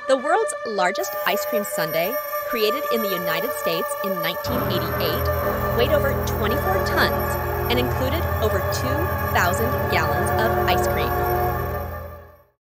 The world's largest ice cream sundae, created in the United States in 1988, weighed over 24 tons and included over 2,000 gallons of ice cream.